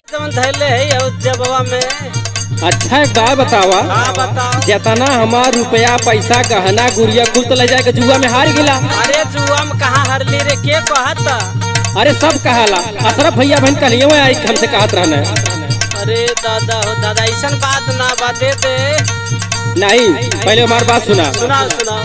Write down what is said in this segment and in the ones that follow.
जबवा में। अच्छा एक बात बतावा। बताओ। जितना हमार रुपया पैसा गहना गुड़िया कुल तो ले जाके जुआ में हार गिला। अरे जुआ में कहाँ हारली रे, के कहता? अरे सब कहाला। अशरफ भैया बहन कलियों आई हमसे कहत रहने। अरे दादा हो दादा, ऐसा बात ना बाते दे। नहीं पहले हमारी बात सुना। सुनाओ सुनाओ।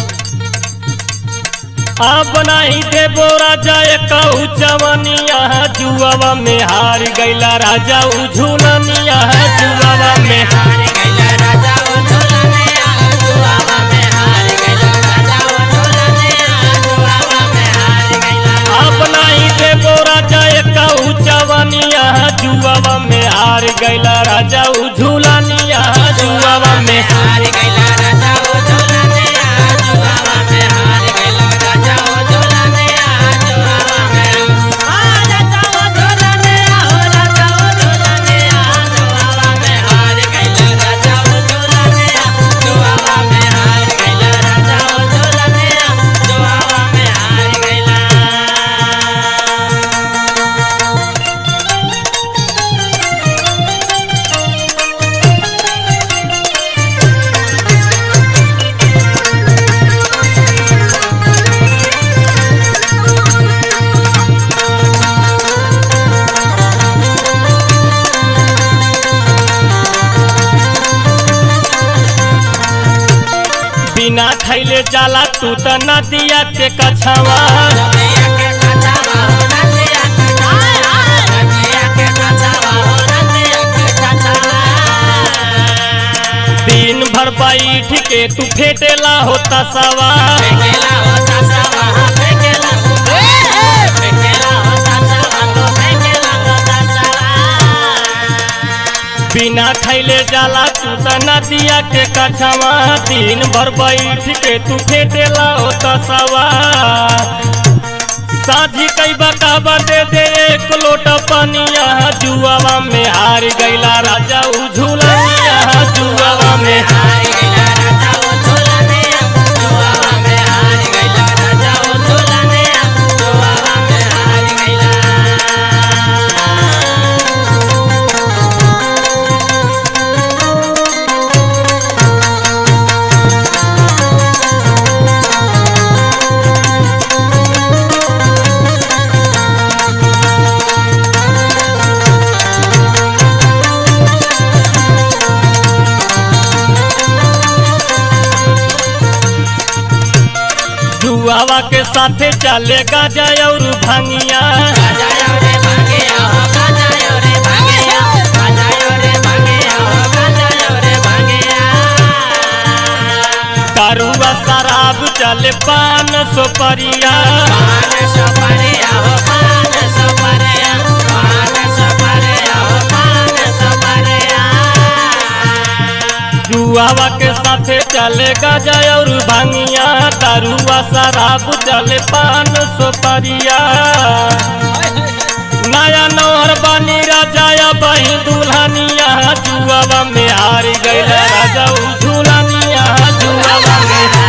आप नहीं दे बोरा जाए कहू जवानिया जुआवा में हार गैला राजा उझुलनिया जुआवा में हार गैला राजा उझुलनिया जुआवा में हार गैला राजा उझुलनिया जुआवा में हार गैला। आप नहीं दे बोरा जाए कहू जवानिया जुआवा में हार गैला राजा उझुलनिया जुआवा में हार गैला राजा उझुलनिया जुआवा में हार गैला राजा उझुलनिया जुआवा में राजा उझुलनिया हो राजा उझुलनिया जुआवा में हार गैला राजा उझुलनिया जुआवा में हार गैला राजा उझुलनिया जुआवा में हार गैला। बिना खैले जाला तू त नदिया के कछवा दिन भर बैठ के तू फेटेला होता सवा बिना खैले जाला तू त नदिया के कछवा दिन भर बैठ के तू फेटेला होता सवा। साझी कई बकाबा दे दे एक लोटा पानिया जुआवा में हार गैला राजा उझुलनिया जुआवा में हार गैला राजा उझुलनिया जुआवा में हार गैला राजा उझुलनिया जुआवा में हार गैला। जुआवा के साथे चलेगा जाय और भांगिया दारुआ शराब चले पान सुपरिया जुआवा के साथे चलेगा जाय और भांगिया दारुआ शराब चले पान सुपरिया। नया नौहर बनी राजा बही दुल्हनिया जुआवा में हार गैला राजा उझुलनिया जुआवा में।